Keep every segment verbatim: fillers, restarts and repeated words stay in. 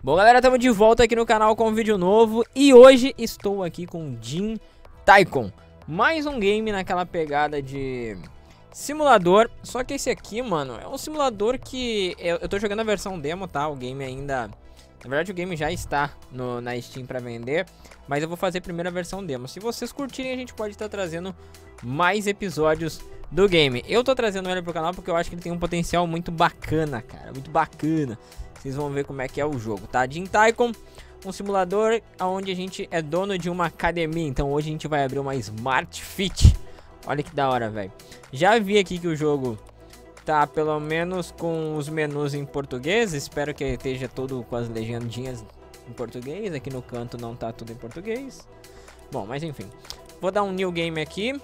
Bom, galera, estamos de volta aqui no canal com um vídeo novo. E hoje estou aqui com Jin Taikon. Mais um game naquela pegada de simulador. Só que esse aqui, mano, é um simulador que eu, eu tô jogando a versão demo, tá? O game ainda... Na verdade o game já está no, na Steam pra vender, mas eu vou fazer primeiro a versão demo. Se vocês curtirem, a gente pode estar trazendo mais episódios do game. Eu tô trazendo ele pro canal porque eu acho que ele tem um potencial muito bacana, cara. Muito bacana. Vocês vão ver como é que é o jogo, tá? Jin Taikon, um simulador onde a gente é dono de uma academia. Então hoje a gente vai abrir uma Smart Fit. Olha que da hora, velho. Já vi aqui que o jogo... tá, pelo menos com os menus em português. Espero que esteja tudo com as legendinhas em português. Aqui no canto não tá tudo em português. Bom, mas enfim. Vou dar um new game aqui.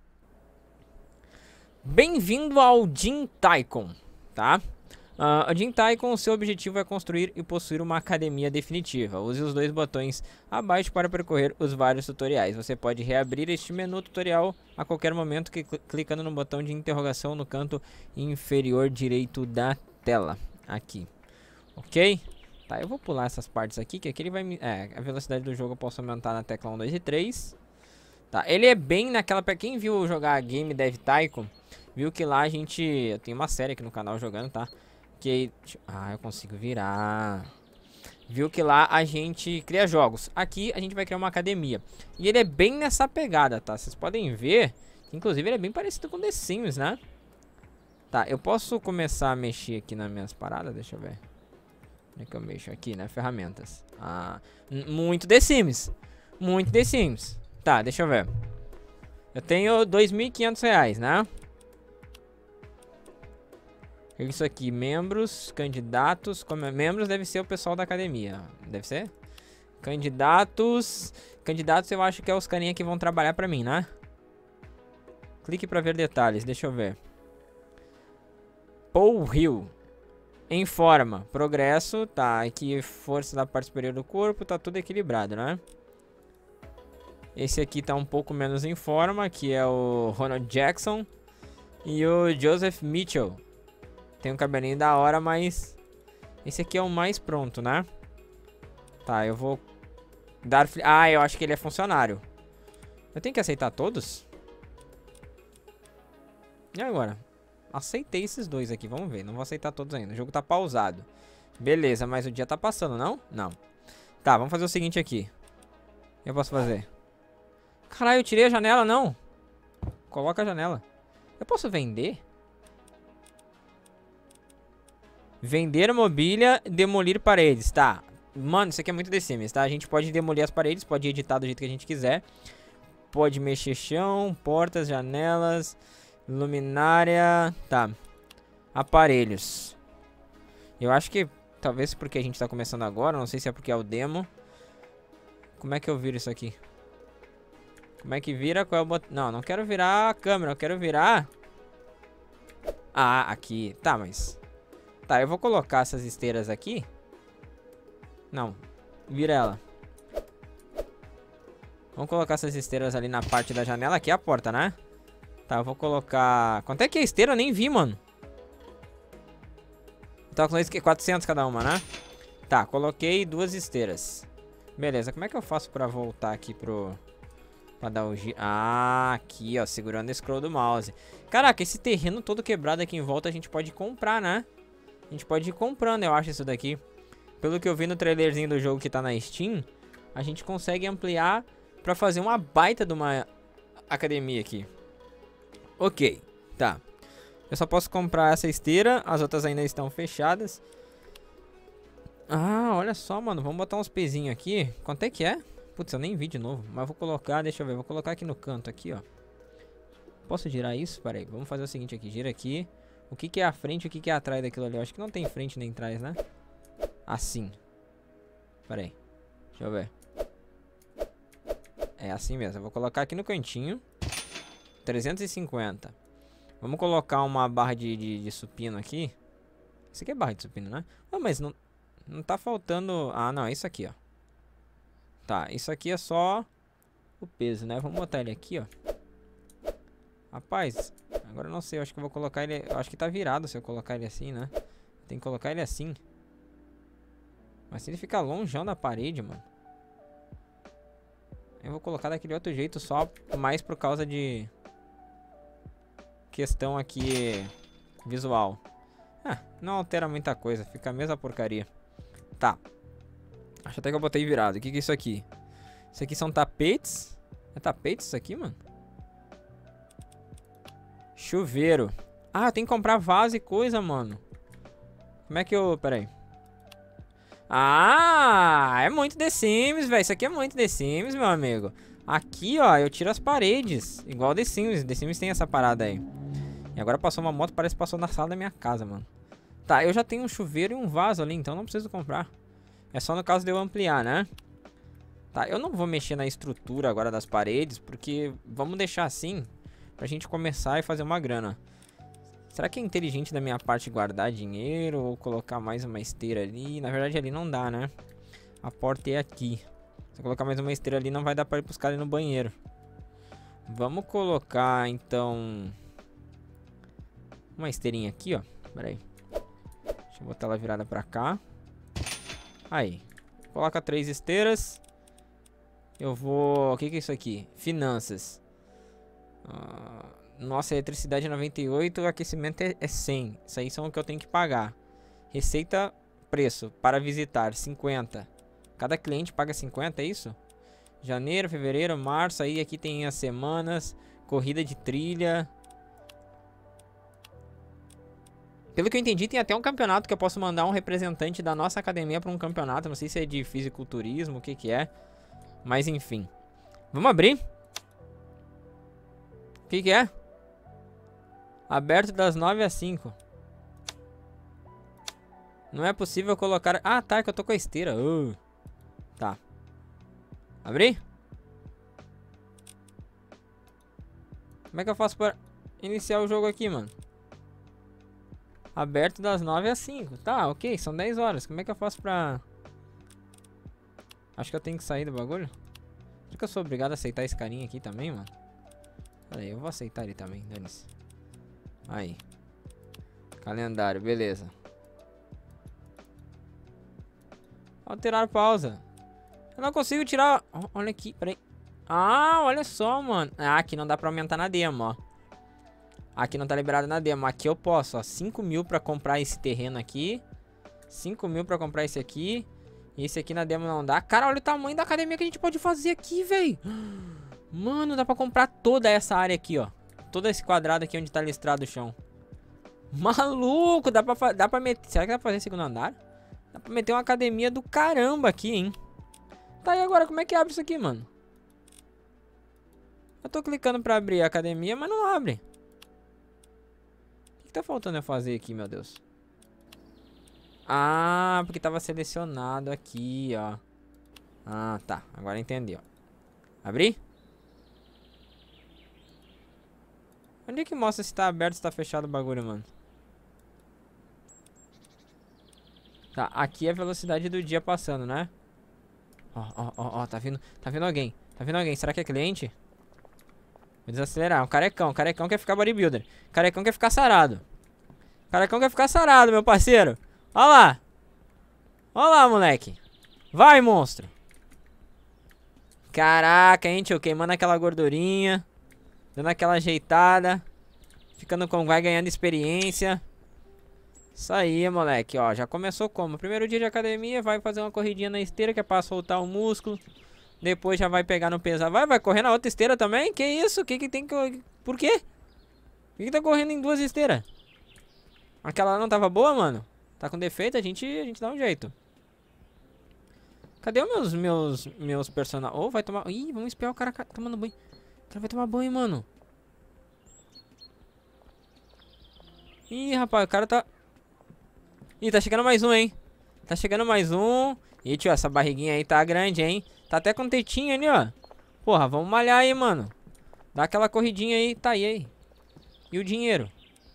Bem-vindo ao Jin Taikon, tá? Uh, o Jin Taikon, seu objetivo é construir e possuir uma academia definitiva. Use os dois botões abaixo para percorrer os vários tutoriais. Você pode reabrir este menu tutorial a qualquer momento que cl clicando no botão de interrogação no canto inferior direito da tela. Aqui, ok? Tá, eu vou pular essas partes aqui, que aqui ele vai me... É, a velocidade do jogo eu posso aumentar na tecla um, dois e três. Tá, ele é bem naquela... Pra quem viu jogar Game Dev Taikon, viu que lá a gente... Eu tenho uma série aqui no canal jogando, tá? Que... Ah, eu consigo virar. Viu que lá a gente cria jogos. Aqui a gente vai criar uma academia. E ele é bem nessa pegada, tá? Vocês podem ver. Inclusive ele é bem parecido com The Sims, né? Tá, eu posso começar a mexer aqui nas minhas paradas. Deixa eu ver. Onde é que eu mexo aqui, né? Ferramentas. Ah, muito The Sims. Muito The Sims. Tá, deixa eu ver. Eu tenho dois mil e quinhentos reais, né? Isso aqui, membros, candidatos. Como é? Membros deve ser o pessoal da academia. Deve ser? Candidatos. Candidatos eu acho que é os carinha que vão trabalhar pra mim, né? Clique pra ver detalhes, deixa eu ver. Paul Hill. Em forma. Progresso, tá. Aqui força da parte superior do corpo, tá tudo equilibrado, né? Esse aqui tá um pouco menos em forma, que é o Ronald Jackson. E o Joseph Mitchell. Tem um cabelinho da hora, mas esse aqui é o mais pronto, né? Tá, eu vou dar... Ah, eu acho que ele é funcionário. Eu tenho que aceitar todos? E agora? Aceitei esses dois aqui, vamos ver. Não vou aceitar todos ainda, o jogo tá pausado. Beleza, mas o dia tá passando, não? Não. Tá, vamos fazer o seguinte aqui. O que eu posso fazer? Caralho, eu tirei a janela, não. Coloca a janela. Eu posso vender? Vender mobília, demolir paredes, tá. Mano, isso aqui é muito The Sims, tá? A gente pode demolir as paredes, pode editar do jeito que a gente quiser. Pode mexer chão, portas, janelas, luminária, tá. Aparelhos. Eu acho que, talvez porque a gente tá começando agora, não sei se é porque é o demo. Como é que eu viro isso aqui? Como é que vira? Qual é o botão? Não, não quero virar a câmera, eu quero virar... Ah, aqui. Tá, mas... Tá, eu vou colocar essas esteiras aqui. Não, vira ela. Vamos colocar essas esteiras ali na parte da janela. Aqui é a porta, né? Tá, eu vou colocar... Quanto é que é a esteira? Eu nem vi, mano. Tá com isso que quatrocentos cada uma, né? Tá, coloquei duas esteiras. Beleza, como é que eu faço pra voltar aqui pro... Pra dar o giro... Ah, aqui, ó, segurando o scroll do mouse. Caraca, esse terreno todo quebrado aqui em volta a gente pode comprar, né? A gente pode ir comprando, eu acho, isso daqui. Pelo que eu vi no trailerzinho do jogo que tá na Steam, a gente consegue ampliar pra fazer uma baita de uma academia aqui. Ok, tá. Eu só posso comprar essa esteira, as outras ainda estão fechadas. Ah, olha só, mano, vamos botar uns pezinhos aqui. Quanto é que é? Putz, eu nem vi de novo, mas vou colocar, deixa eu ver, vou colocar aqui no canto, aqui, ó. Posso girar isso? Pera aí, vamos fazer o seguinte aqui, gira aqui. O que que é a frente e o que que é atrás daquilo ali? Eu acho que não tem frente nem trás, né? Assim. Pera aí. Deixa eu ver. É assim mesmo. Eu vou colocar aqui no cantinho. trezentos e cinquenta. Vamos colocar uma barra de, de, de supino aqui. Isso aqui é barra de supino, né? Ah, mas não, não tá faltando... Ah, não. É isso aqui, ó. Tá. Isso aqui é só o peso, né? Vamos botar ele aqui, ó. Rapaz... Agora eu não sei, eu acho que eu vou colocar ele... Eu acho que tá virado se eu colocar ele assim, né? Tem que colocar ele assim. Mas se ele ficar longeão da parede, mano. Eu vou colocar daquele outro jeito só mais por causa de... questão aqui visual. Ah, não altera muita coisa. Fica a mesma porcaria. Tá. Acho até que eu botei virado. O que que é isso aqui? Isso aqui são tapetes. É tapete isso aqui, mano? Chuveiro. Ah, eu tenho que comprar vaso e coisa, mano. Como é que eu... Pera aí. Ah, é muito The Sims, velho. Isso aqui é muito The Sims, meu amigo. Aqui, ó, eu tiro as paredes. Igual The Sims. The Sims tem essa parada aí. E agora passou uma moto, parece que passou na sala da minha casa, mano. Tá, eu já tenho um chuveiro e um vaso ali, então não preciso comprar. É só no caso de eu ampliar, né? Tá, eu não vou mexer na estrutura agora das paredes, porque vamos deixar assim pra gente começar e fazer uma grana. Será que é inteligente da minha parte guardar dinheiro ou colocar mais uma esteira ali? Na verdade ali não dá, né? A porta é aqui. Se eu colocar mais uma esteira ali não vai dar pra ir buscar ali no banheiro. Vamos colocar então uma esteirinha aqui, ó. Pera aí. Deixa eu botar ela virada pra cá. Aí. Coloca três esteiras. Eu vou... O que que é isso aqui? Finanças. Ah, nossa, eletricidade é noventa e oito. Aquecimento é, é cem. Isso aí são o que eu tenho que pagar. Receita, preço. Para visitar, cinquenta. Cada cliente paga cinquenta, é isso? Janeiro, fevereiro, março. Aí aqui tem as semanas. Corrida de trilha. Pelo que eu entendi, tem até um campeonato que eu posso mandar um representante da nossa academia para um campeonato. Não sei se é de fisiculturismo, o que que é. Mas enfim. Vamos abrir. O que que é? Aberto das nove às cinco. Não é possível colocar... Ah, tá, que eu tô com a esteira. Uh. Tá. Abrir? Como é que eu faço para iniciar o jogo aqui, mano? Aberto das nove às cinco. Tá, ok, são dez horas. Como é que eu faço pra... Acho que eu tenho que sair do bagulho. Será que eu sou obrigado a aceitar esse carinha aqui também, mano? Pera aí, eu vou aceitar ele também, dane-se. Aí. Calendário, beleza. Alterar pausa. Eu não consigo tirar... Oh, olha aqui, peraí. Ah, olha só, mano. Ah, aqui não dá pra aumentar na demo, ó. Aqui não tá liberado na demo. Aqui eu posso, ó. cinco mil pra comprar esse terreno aqui. cinco mil pra comprar esse aqui. E esse aqui na demo não dá. Cara, olha o tamanho da academia que a gente pode fazer aqui, velho. Mano, dá pra comprar toda essa área aqui, ó. Todo esse quadrado aqui onde tá listrado o chão. Maluco, dá pra, dá pra meter... Será que dá pra fazer segundo andar? Dá pra meter uma academia do caramba aqui, hein? Tá, e agora como é que abre isso aqui, mano? Eu tô clicando pra abrir a academia, mas não abre. O que tá faltando eu fazer aqui, meu Deus? Ah, porque tava selecionado aqui, ó. Ah, tá. Agora entendi, ó. Abrir? Onde é que mostra se tá aberto ou se tá fechado o bagulho, mano? Tá, aqui é a velocidade do dia passando, né? Ó, ó, ó, ó, tá vindo, tá vindo alguém. Tá vindo alguém. Será que é cliente? Vou desacelerar. Um carecão. Carecão quer ficar bodybuilder. Carecão quer ficar sarado. Carecão quer ficar sarado, meu parceiro. Ó lá. Ó lá, moleque. Vai, monstro. Caraca, hein, tio. Queimando aquela gordurinha. Dando aquela ajeitada. Ficando com... Vai ganhando experiência. Isso aí, moleque. Ó, já começou como? Primeiro dia de academia. Vai fazer uma corridinha na esteira, que é pra soltar o músculo. Depois já vai pegar no peso. Vai, vai correr na outra esteira também? Que isso? Que que tem que... Por quê? Por que tá correndo em duas esteiras? Aquela lá não tava boa, mano? Tá com defeito, a gente, a gente dá um jeito. Cadê os meus, meus, meus personagens? Ô, oh, vai tomar... Ih, vamos espiar o cara tomando banho. O cara vai tomar banho, mano. Ih, rapaz, o cara tá... Ih, tá chegando mais um, hein? Tá chegando mais um. Ih, tio, essa barriguinha aí tá grande, hein? Tá até com tetinha ali, ó. Porra, vamos malhar aí, mano. Dá aquela corridinha aí. Tá, e aí? E o dinheiro?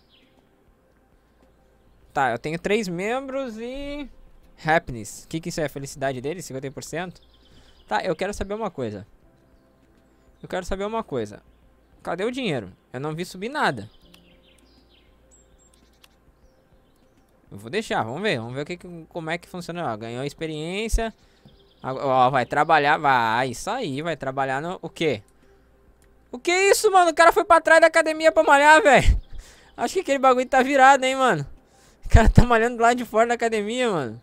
Tá, eu tenho três membros e... Happiness. O que que isso é? A felicidade dele? cinquenta por cento? Tá, eu quero saber uma coisa. Eu quero saber uma coisa. Cadê o dinheiro? Eu não vi subir nada. Eu vou deixar, vamos ver. Vamos ver o que, como é que funciona. Ó, ganhou experiência. Ó, vai trabalhar, vai. Isso aí, vai trabalhar no... O quê? O que é isso, mano? O cara foi pra trás da academia pra malhar, velho. Acho que aquele bagulho tá virado, hein, mano. O cara tá malhando lá de fora da academia, mano.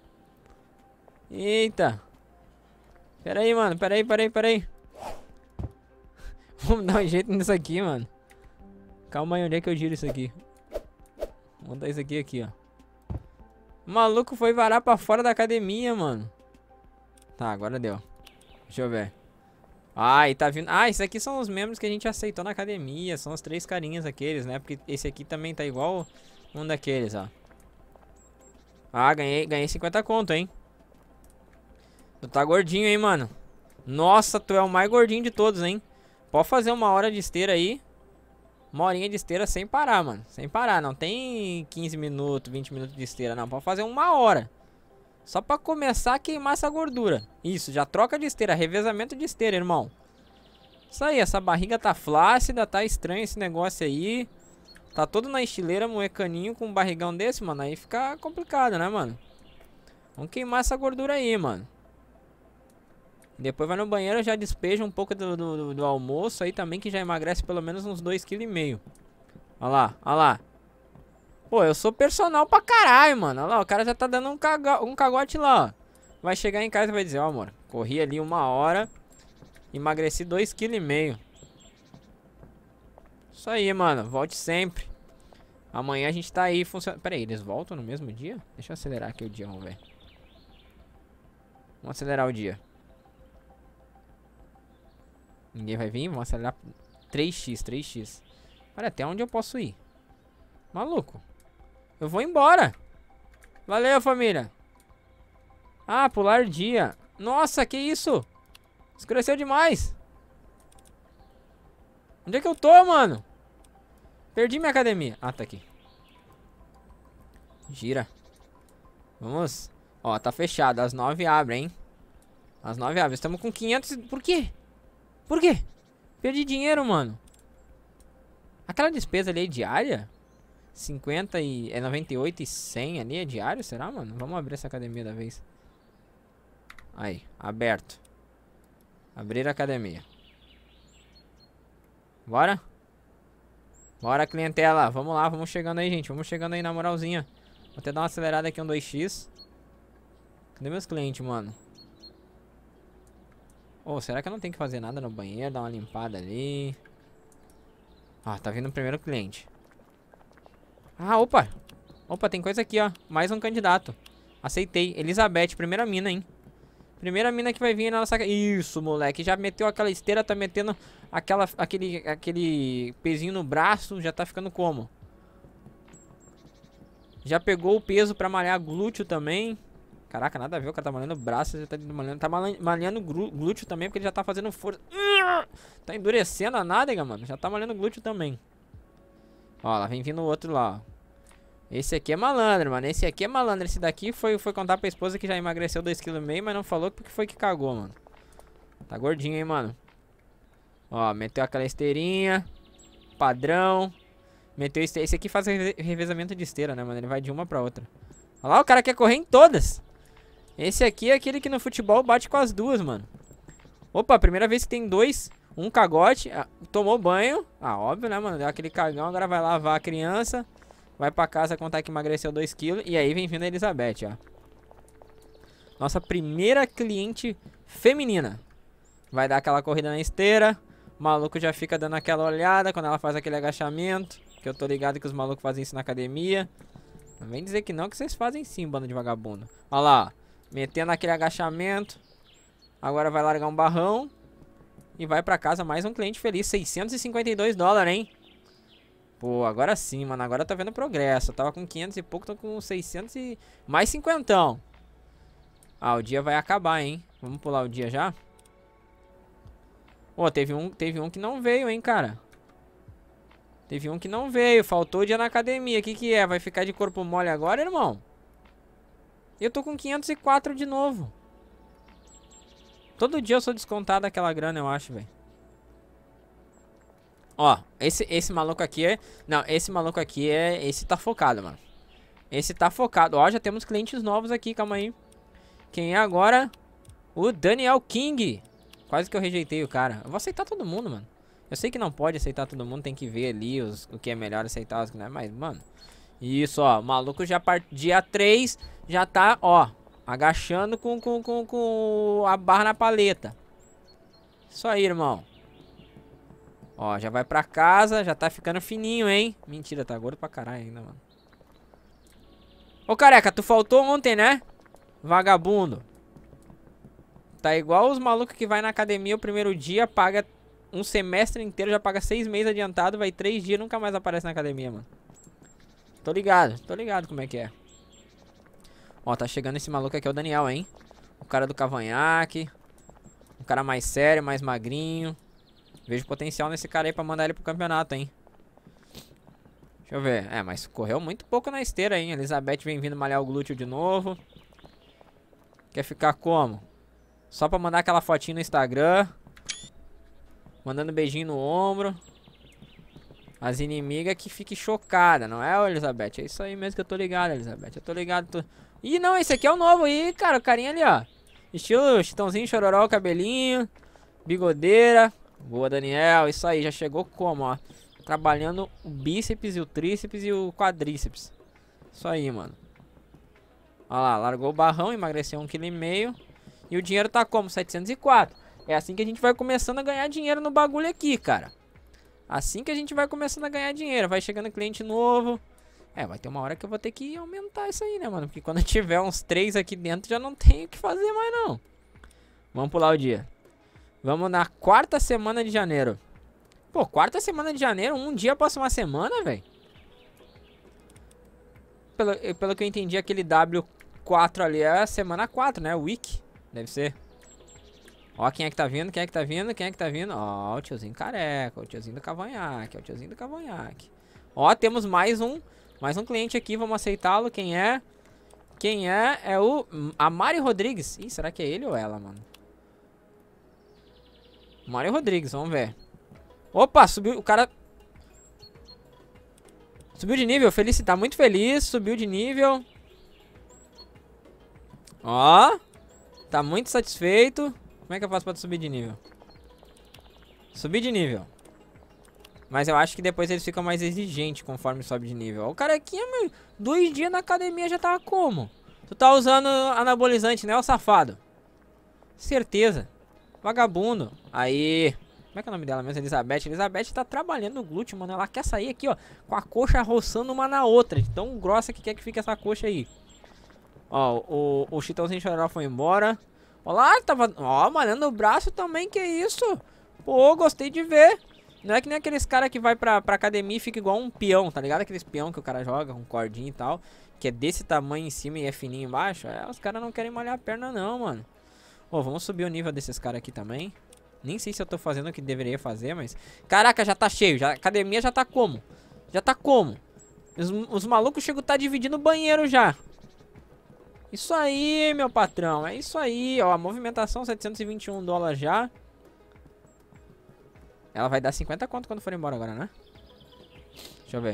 Eita. Pera aí, mano. Pera aí, pera aí, pera aí. Vamos dar um jeito nisso aqui, mano. Calma aí, onde é que eu giro isso aqui? Vou dar isso aqui, aqui, ó. O maluco foi varar pra fora da academia, mano. Tá, agora deu. Deixa eu ver. Ah, e tá vindo... Ah, esses aqui são os membros que a gente aceitou na academia. São os três carinhas aqueles, né? Porque esse aqui também tá igual um daqueles, ó. Ah, ganhei, ganhei cinquenta conto, hein? Tu tá gordinho, hein, mano? Nossa, tu é o mais gordinho de todos, hein? Pode fazer uma hora de esteira aí. Uma horinha de esteira sem parar, mano. Sem parar, não tem quinze minutos, vinte minutos de esteira, não. Pode fazer uma hora. Só pra começar a queimar essa gordura. Isso, já troca de esteira, revezamento de esteira, irmão. Isso aí, essa barriga tá flácida, tá estranho esse negócio aí. Tá todo na estileira, moecaninho com um barrigão desse, mano. Aí fica complicado, né, mano? Vamos queimar essa gordura aí, mano. Depois vai no banheiro, já despeja um pouco do, do, do almoço aí também, que já emagrece pelo menos uns dois vírgula cinco quilos. Olha lá, olha lá. Pô, eu sou personal pra caralho, mano. Olha lá, o cara já tá dando um, cago um cagote lá, ó. Vai chegar em casa e vai dizer, ó, amor, corri ali uma hora, emagreci dois vírgula cinco quilos. Isso aí, mano, volte sempre. Amanhã a gente tá aí funcionando. Pera aí, eles voltam no mesmo dia? Deixa eu acelerar aqui o dia, vamos ver. Vamos acelerar o dia. Ninguém vai vir, vamos acelerar três x, três x. Olha, até onde eu posso ir. Maluco. Eu vou embora. Valeu, família. Ah, pular dia. Nossa, que isso? Escureceu demais. Onde é que eu tô, mano? Perdi minha academia. Ah, tá aqui. Gira. Vamos. Ó, tá fechado. Às nove abre, hein? Às nove abre. Estamos com quinhentos. Por quê? Por quê? Perdi dinheiro, mano. Aquela despesa ali é diária? cinquenta e... É noventa e oito e cem ali é diário? Será, mano? Vamos abrir essa academia da vez. Aí, aberto. Abrir a academia. Bora? Bora, clientela. Vamos lá, vamos chegando aí, gente. Vamos chegando aí na moralzinha. Vou até dar uma acelerada aqui, um dois x. Cadê meus clientes, mano? Ô, oh, será que eu não tenho que fazer nada no banheiro? Dar uma limpada ali. Ah, tá vindo o primeiro cliente. Ah, opa. Opa, tem coisa aqui, ó. Mais um candidato. Aceitei. Elizabeth, primeira mina, hein? Primeira mina que vai vir na nossa... Isso, moleque. Já meteu aquela esteira, tá metendo aquela, aquele, aquele pezinho no braço. Já tá ficando como? Já pegou o peso pra malhar glúteo também. Caraca, nada a ver, o cara tá malhando o braço, já tá malhando, tá malhando glúteo também, porque ele já tá fazendo força. Tá endurecendo a nádega, mano. Já tá malhando glúteo também. Ó, lá vem vindo o outro lá, ó. Esse aqui é malandro, mano. Esse aqui é malandro. Esse daqui foi, foi contar pra esposa que já emagreceu dois vírgula cinco quilos, mas não falou porque foi que cagou, mano. Tá gordinho, hein, mano. Ó, meteu aquela esteirinha. Padrão. Meteu esse, esse aqui faz revezamento de esteira, né, mano? Ele vai de uma pra outra. Olha lá, o cara quer correr em todas. Esse aqui é aquele que no futebol bate com as duas, mano. Opa, primeira vez que tem dois. Um cagote. Ah, tomou banho. Ah, óbvio, né, mano? Deu aquele cagão. Agora vai lavar a criança. Vai pra casa contar que emagreceu dois quilos. E aí vem vindo a Elizabeth, ó. Nossa primeira cliente feminina. Vai dar aquela corrida na esteira. O maluco já fica dando aquela olhada quando ela faz aquele agachamento. Que eu tô ligado que os malucos fazem isso na academia. Não vem dizer que não, que vocês fazem sim, bando de vagabundo. Olha lá, ó. Metendo aquele agachamento. Agora vai largar um barrão. E vai pra casa mais um cliente feliz. seiscentos e cinquenta e dois dólares, hein? Pô, agora sim, mano. Agora tá vendo progresso. Eu tava com quinhentos e pouco, tô com seiscentos e... Mais cinquentão. Ah, o dia vai acabar, hein? Vamos pular o dia já? Pô, teve um, teve um que não veio, hein, cara? Teve um que não veio. Faltou o dia na academia. O que que é? Vai ficar de corpo mole agora, irmão? Eu tô com quinhentos e quatro de novo. Todo dia eu sou descontado aquela grana, eu acho, velho. Ó, esse, esse maluco aqui é... Não, esse maluco aqui é... Esse tá focado, mano. Esse tá focado. Ó, já temos clientes novos aqui, calma aí. Quem é agora? O Daniel King. Quase que eu rejeitei o cara. Eu vou aceitar todo mundo, mano. Eu sei que não pode aceitar todo mundo, tem que ver ali os, o que é melhor aceitar, os que não é, mas, mano. Isso, ó, o maluco já part... dia três já tá, ó, agachando com, com, com, com a barra na paleta. Isso aí, irmão. Ó, já vai pra casa, já tá ficando fininho, hein? Mentira, tá gordo pra caralho ainda, mano. Ô, careca, tu faltou ontem, né? Vagabundo. Tá igual os malucos que vai na academia o primeiro dia, paga um semestre inteiro, já paga seis meses adiantado, vai três dias, nunca mais aparece na academia, mano. Tô ligado, tô ligado como é que é. Ó, tá chegando esse maluco aqui, é o Daniel, hein? O cara do cavanhaque. Um cara mais sério, mais magrinho. Vejo potencial nesse cara aí pra mandar ele pro campeonato, hein? Deixa eu ver. É, mas correu muito pouco na esteira, hein? Elizabeth vem vindo malhar o glúteo de novo. Quer ficar como? Só pra mandar aquela fotinha no Instagram. Mandando beijinho no ombro. As inimigas que fiquem chocadas, não é, Elizabeth? É isso aí mesmo que eu tô ligado, Elizabeth. Eu tô ligado. Tô... Ih, não, esse aqui é o novo aí, cara. O carinha ali, ó. Estilo chitãozinho, chororó, cabelinho. Bigodeira. Boa, Daniel. Isso aí, já chegou como, ó. Trabalhando o bíceps e o tríceps e o quadríceps. Isso aí, mano. Olha lá, largou o barrão, emagreceu um vírgula cinco quilos. E o dinheiro tá como? setecentos e quatro. É assim que a gente vai começando a ganhar dinheiro no bagulho aqui, cara. Assim que a gente vai começando a ganhar dinheiro. Vai chegando cliente novo. É, vai ter uma hora que eu vou ter que aumentar isso aí, né, mano? Porque quando tiver uns três aqui dentro, já não tenho o que fazer mais, não. Vamos pular o dia. Vamos na quarta semana de janeiro. Pô, quarta semana de janeiro, um dia após uma semana, velho. Pelo, pelo que eu entendi, aquele W quatro ali é a semana quatro, né? Week, deve ser. Ó, quem é que tá vindo, quem é que tá vindo, quem é que tá vindo. Ó, o tiozinho careca, o tiozinho do cavanhaque, o tiozinho do cavanhaque. Ó, temos mais um, mais um cliente aqui, vamos aceitá-lo. Quem é? Quem é? É o a Mari Rodrigues. Ih, será que é ele ou ela, mano? Mari Rodrigues, vamos ver. Opa, subiu, o cara... Subiu de nível, feliz, tá muito feliz, subiu de nível. Ó, tá muito satisfeito. Como é que eu faço pra subir de nível? Subir de nível. Mas eu acho que depois eles ficam mais exigentes conforme sobe de nível. O cara aqui, meu, dois dias na academia já tava como? Tu tá usando anabolizante, né, ô safado? Certeza. Vagabundo. Aí... Como é que é o nome dela mesmo? Elizabeth. Elizabeth tá trabalhando no glúteo, mano. Ela quer sair aqui, ó, com a coxa roçando uma na outra. Tão grossa que quer que fique essa coxa aí. Ó, o, o Chitãozinho Chororó foi embora. Ó lá, tava... Ó, malhando o braço também, que isso? Pô, gostei de ver. Não é que nem aqueles caras que vai pra, pra academia e fica igual um peão, tá ligado? Aqueles peão que o cara joga com cordinha e tal. Que é desse tamanho em cima e é fininho embaixo. É, os caras não querem malhar a perna não, mano. Ó, vamos subir o nível desses caras aqui também. Nem sei se eu tô fazendo o que deveria fazer, mas... Caraca, já tá cheio. Já, a academia já tá como? Já tá como? Os, os malucos chegam a tá dividindo o banheiro já. Isso aí, meu patrão. É isso aí, ó. A movimentação, setecentos e vinte e um dólares já. Ela vai dar cinquenta conto quando for embora agora, né? Deixa eu ver.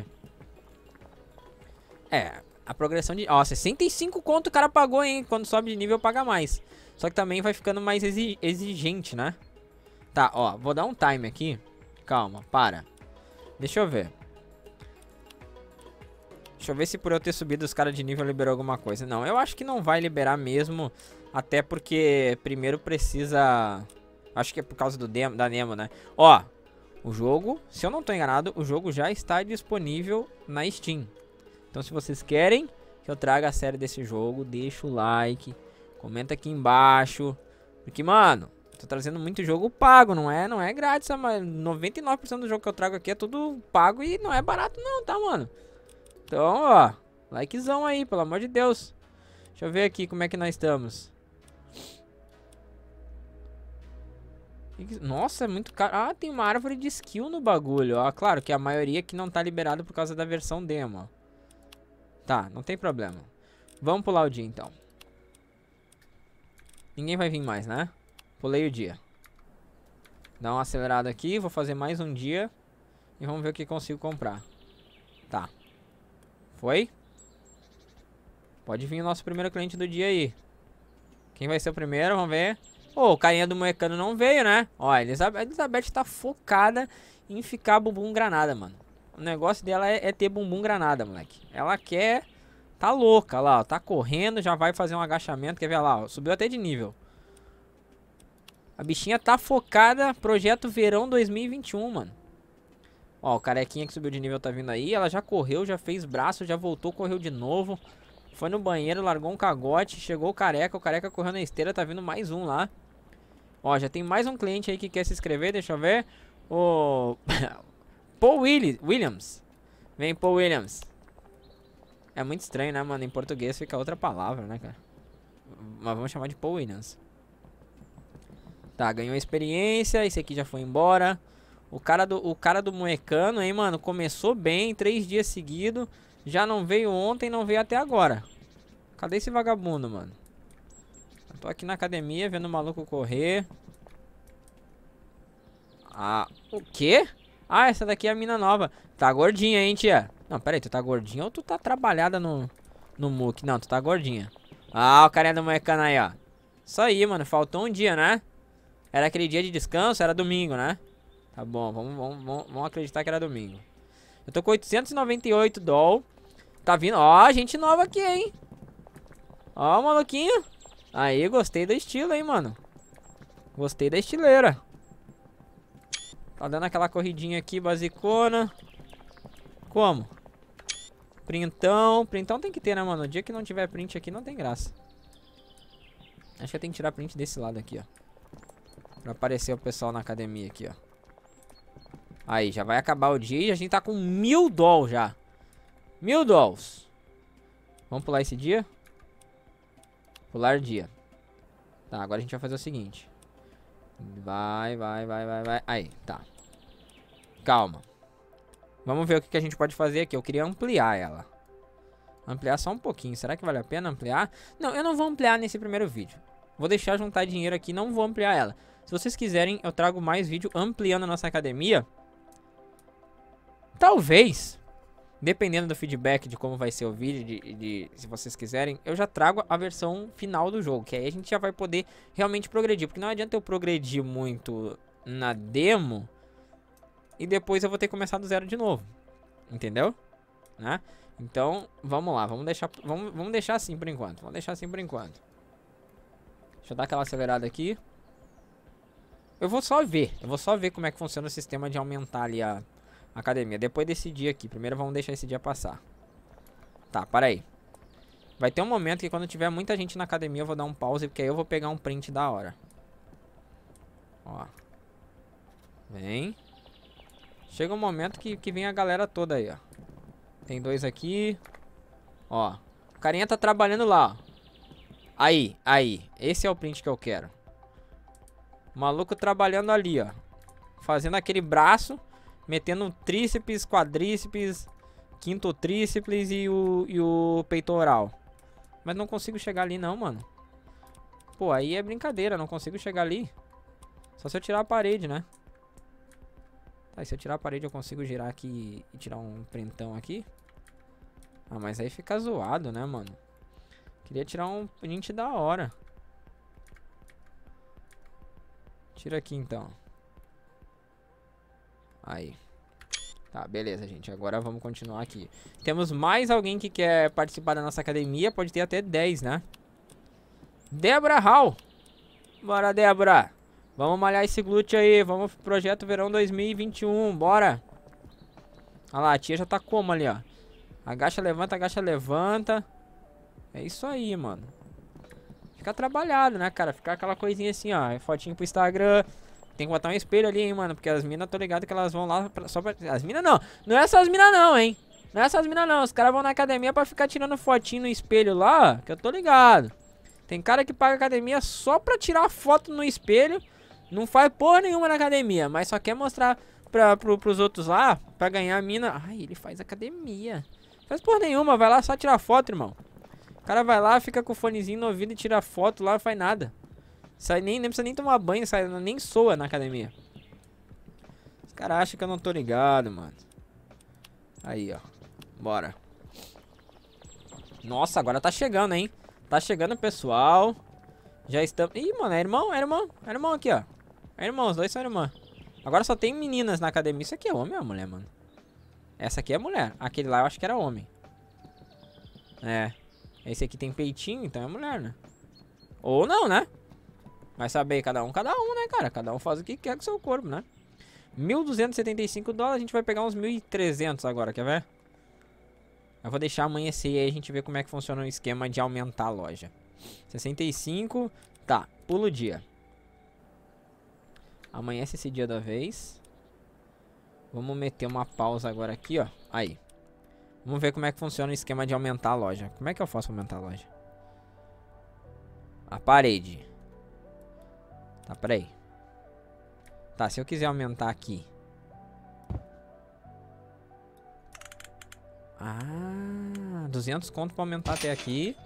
É, a progressão de... Ó, sessenta e cinco conto o cara pagou, hein? Quando sobe de nível, paga mais. Só que também vai ficando mais exi exigente, né? Tá, ó, vou dar um time aqui. Calma, para. Deixa eu ver. Deixa eu ver se por eu ter subido os caras de nível liberou alguma coisa. Não, eu acho que não vai liberar mesmo. Até porque primeiro precisa... Acho que é por causa do demo, da Nemo, né? Ó, o jogo, se eu não tô enganado, o jogo já está disponível na Steam. Então se vocês querem que eu traga a série desse jogo, deixa o like. Comenta aqui embaixo. Porque, mano... Tô trazendo muito jogo pago, não é, não é grátis, mas noventa e nove por cento do jogo que eu trago aqui é tudo pago e não é barato não, tá, mano? Então, ó, likezão aí, pelo amor de Deus. Deixa eu ver aqui como é que nós estamos. Nossa, é muito caro. Ah, tem uma árvore de skill no bagulho, ó. Claro que a maioria aqui não tá liberado por causa da versão demo, ó. Tá, não tem problema. Vamos pular o dia, então. Ninguém vai vir mais, né? Pulei o dia. Dá uma acelerada aqui. Vou fazer mais um dia. E vamos ver o que consigo comprar. Tá. Foi? Pode vir o nosso primeiro cliente do dia aí. Quem vai ser o primeiro? Vamos ver. Ô, oh, o carinha do moecano não veio, né? Ó, a Elizabeth, a Elizabeth tá focada em ficar bumbum granada, mano. O negócio dela é, é ter bumbum granada, moleque. Ela quer... Tá louca lá, ó. Tá correndo, já vai fazer um agachamento. Quer ver lá, ó. Subiu até de nível. A bichinha tá focada. Projeto Verão dois mil e vinte e um, mano. Ó, o carequinha que subiu de nível tá vindo aí. Ela já correu, já fez braço, já voltou, correu de novo. Foi no banheiro, largou um cagote. Chegou o careca, o careca correu na esteira. Tá vindo mais um lá. Ó, já tem mais um cliente aí que quer se inscrever. Deixa eu ver. O... Paul Williams. Vem, Paul Williams. É muito estranho, né, mano? Em português fica outra palavra, né, cara? Mas vamos chamar de Paul Williams. Tá, ganhou experiência. Esse aqui já foi embora. O cara do, o cara do moecano, hein, mano? Começou bem, três dias seguidos. Já não veio ontem, não veio até agora. Cadê esse vagabundo, mano? Eu tô aqui na academia vendo o maluco correr. Ah, o quê? Ah, essa daqui é a mina nova. Tá gordinha, hein, tia? Não, pera aí, tu tá gordinha ou tu tá trabalhada no, no muque? Não, tu tá gordinha. Ah, o carinha do moecano aí, ó. Isso aí, mano, faltou um dia, né? Era aquele dia de descanso, era domingo, né? Tá bom, vamos, vamos, vamos, vamos acreditar que era domingo. Eu tô com oitocentos e noventa e oito doll. Tá vindo, ó, gente nova aqui, hein? Ó, maluquinho. Aí, gostei do estilo, hein, mano. Gostei da estileira. Tá dando aquela corridinha aqui, basicona. Como? Printão. Printão tem que ter, né, mano? O dia que não tiver print aqui não tem graça. Acho que eu tenho que tirar print desse lado aqui, ó. Pra aparecer o pessoal na academia aqui, ó. Aí, já vai acabar o dia e a gente tá com mil dolls já. Mil dolls. Vamos pular esse dia? Pular dia. Tá, agora a gente vai fazer o seguinte. Vai, vai, vai, vai, vai. Aí, tá. Calma. Vamos ver o que, que a gente pode fazer aqui. Eu queria ampliar ela. Ampliar só um pouquinho. Será que vale a pena ampliar? Não, eu não vou ampliar nesse primeiro vídeo. Vou deixar juntar dinheiro aqui, não vou ampliar ela. Se vocês quiserem, eu trago mais vídeo ampliando a nossa academia. Talvez, dependendo do feedback de como vai ser o vídeo, de, de, se vocês quiserem, eu já trago a versão final do jogo. Que aí a gente já vai poder realmente progredir. Porque não adianta eu progredir muito na demo e depois eu vou ter que começar do zero de novo. Entendeu? Né? Então, vamos lá. Vamos deixar, vamos, vamos deixar assim por enquanto. Vamos deixar assim por enquanto. Deixa eu dar aquela acelerada aqui. Eu vou só ver. Eu vou só ver como é que funciona o sistema de aumentar ali a... academia, depois desse dia aqui. Primeiro vamos deixar esse dia passar. Tá, para aí. Vai ter um momento que quando tiver muita gente na academia eu vou dar um pause, porque aí eu vou pegar um print da hora. Ó. Vem. Chega um momento que, que vem a galera toda aí, ó. Tem dois aqui. Ó. O carinha tá trabalhando lá, ó. Aí, aí. Esse é o print que eu quero. O maluco trabalhando ali, ó. Fazendo aquele braço. Metendo tríceps, quadríceps, quinto tríceps e o, e o peitoral. Mas não consigo chegar ali não, mano. Pô, aí é brincadeira, não consigo chegar ali. Só se eu tirar a parede, né? Tá, e se eu tirar a parede eu consigo girar aqui e tirar um printão aqui? Ah, mas aí fica zoado, né, mano? Queria tirar um print da hora. Tira aqui então. Aí. Tá, beleza, gente. Agora vamos continuar aqui. Temos mais alguém que quer participar da nossa academia. Pode ter até dez, né? Débora Hall. Bora, Débora. Vamos malhar esse glúteo aí. Vamos pro Projeto Verão dois mil e vinte e um. Bora. Olha lá, a tia já tá como ali, ó. Agacha, levanta, agacha, levanta. É isso aí, mano. Fica trabalhado, né, cara? Ficar aquela coisinha assim, ó. Fotinho pro Instagram. Tem que botar um espelho ali, hein, mano. Porque as minas, tô ligado que elas vão lá pra, só pra... As minas não. Não é essas minas não, hein. Não é essas minas não. Os caras vão na academia pra ficar tirando fotinho no espelho lá, ó. Que eu tô ligado. Tem cara que paga academia só pra tirar foto no espelho. Não faz porra nenhuma na academia. Mas só quer mostrar pra, pro, pros outros lá. Pra ganhar a mina. Ai, ele faz academia. Faz porra nenhuma. Vai lá só tirar foto, irmão. O cara vai lá, fica com o fonezinho no ouvido e tira foto lá. Não faz nada. Sai nem, nem precisa nem tomar banho, sai, nem soa na academia. Os caras acham que eu não tô ligado, mano. Aí, ó. Bora. Nossa, agora tá chegando, hein? Tá chegando, pessoal. Já estamos... Ih, mano, é irmão, é irmão. É irmão aqui, ó. É irmão, os dois são irmãs. Agora só tem meninas na academia. Isso aqui é homem ou mulher, mano? Essa aqui é mulher. Aquele lá eu acho que era homem. É. Esse aqui tem peitinho, então é mulher, né? Ou não, né? Vai saber, cada um, cada um, né, cara? Cada um faz o que quer com o seu corpo, né? mil duzentos e setenta e cinco dólares, a gente vai pegar uns mil e trezentos agora, quer ver? Eu vou deixar amanhecer e aí a gente vê como é que funciona o esquema de aumentar a loja. sessenta e cinco, tá, pula o dia. Amanhece esse dia da vez. Vamos meter uma pausa agora aqui, ó. Aí. Vamos ver como é que funciona o esquema de aumentar a loja. Como é que eu faço pra aumentar a loja? A parede. Tá, peraí. Tá, se eu quiser aumentar aqui. Ah, duzentos conto pra aumentar até aqui.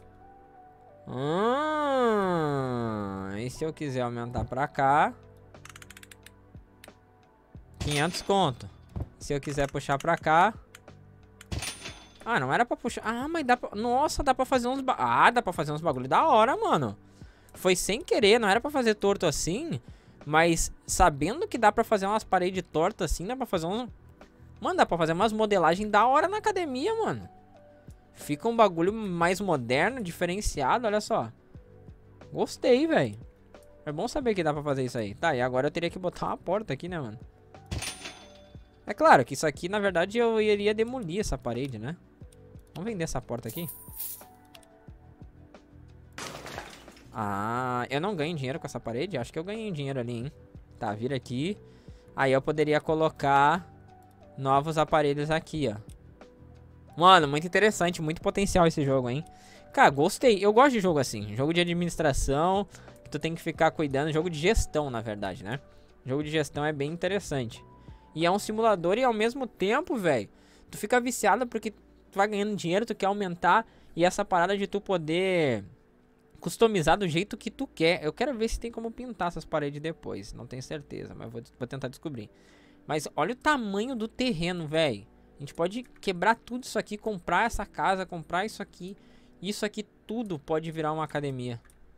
Ah, e se eu quiser aumentar pra cá? quinhentos conto. Se eu quiser puxar pra cá. Ah, não era pra puxar. Ah, mas dá pra... Nossa, dá pra fazer uns... Ba... Ah, dá pra fazer uns bagulho da hora, mano. Foi sem querer, não era pra fazer torto assim. Mas sabendo que dá pra fazer umas paredes tortas assim, dá pra fazer uns... Mano, dá pra fazer umas modelagens da hora na academia, mano. Fica um bagulho mais moderno, diferenciado, olha só. Gostei, velho. É bom saber que dá pra fazer isso aí. Tá, e agora eu teria que botar uma porta aqui, né, mano? É claro que isso aqui, na verdade, eu iria demolir essa parede, né? Vamos vender essa porta aqui. Ah, eu não ganho dinheiro com essa parede? Acho que eu ganhei dinheiro ali, hein? Tá, vira aqui. Aí eu poderia colocar novos aparelhos aqui, ó. Mano, muito interessante, muito potencial esse jogo, hein? Cara, gostei. Eu gosto de jogo assim. Jogo de administração, que tu tem que ficar cuidando. Jogo de gestão, na verdade, né? Jogo de gestão é bem interessante. E é um simulador e ao mesmo tempo, velho, tu fica viciado porque tu vai ganhando dinheiro, tu quer aumentar. E essa parada de tu poder customizar do jeito que tu quer. Eu quero ver se tem como pintar essas paredes depois. Não tenho certeza, mas vou, vou tentar descobrir. Mas olha o tamanho do terreno, velho. A gente pode quebrar tudo isso aqui, comprar essa casa, comprar isso aqui. Isso aqui tudo pode virar uma academia.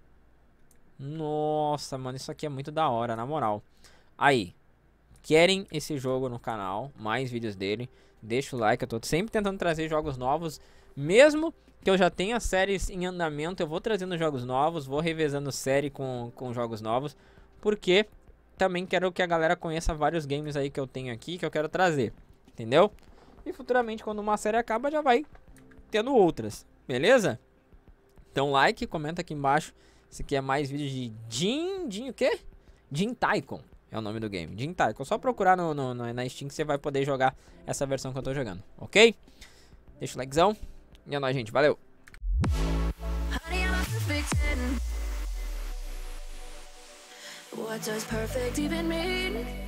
Nossa, mano, isso aqui é muito da hora, na moral. Aí, querem esse jogo no canal, mais vídeos dele, deixa o like, eu tô sempre tentando trazer jogos novos. Mesmo que eu já tenha séries em andamento, eu vou trazendo jogos novos, vou revezando série com, com jogos novos. Porque também quero que a galera conheça vários games aí que eu tenho aqui, que eu quero trazer, entendeu? E futuramente, quando uma série acaba, já vai tendo outras, beleza? Então like, comenta aqui embaixo se quer mais vídeos de Jin... Jin o quê? Jin Taikon é o nome do game, Jin Taikon. Só procurar no, no, no, na Steam que você vai poder jogar essa versão que eu tô jogando, ok? Deixa o likezão e é nóis, gente, valeu! What does perfect even mean?